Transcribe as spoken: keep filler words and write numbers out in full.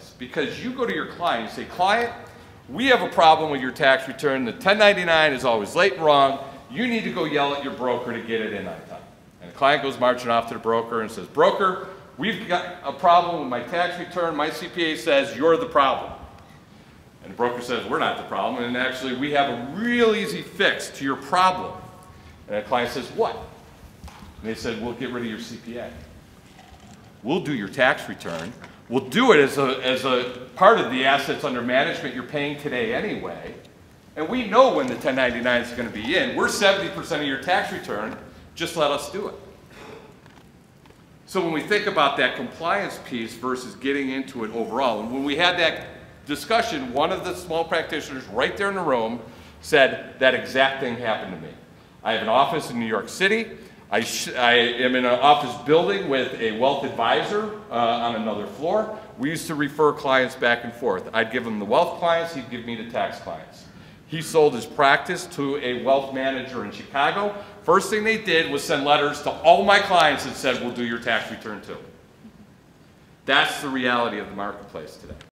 marketplace, because you go to your client and say, client, we have a problem with your tax return. The ten ninety-nine is always late and wrong. You need to go yell at your broker to get it in on time. And the client goes marching off to the broker and says, broker, we've got a problem with my tax return. My C P A says you're the problem. And the broker says, we're not the problem. And actually, we have a real easy fix to your problem. And the client says, what? And they said, we'll get rid of your C P A. We'll do your tax return. We'll do it as a, as a part of the assets under management you're paying today anyway. And we know when the ten ninety-nine is going to be in. We're seventy percent of your tax return. Just let us do it. So when we think about that compliance piece versus getting into it overall, and when we had that discussion, one of the small practitioners right there in the room said that exact thing happened to me. I have an office in New York City. I, sh I am in an office building with a wealth advisor uh, on another floor. We used to refer clients back and forth. I'd give him the wealth clients, he'd give me the tax clients. He sold his practice to a wealth manager in Chicago. First thing they did was send letters to all my clients that said, we'll do your tax return too. That's the reality of the marketplace today.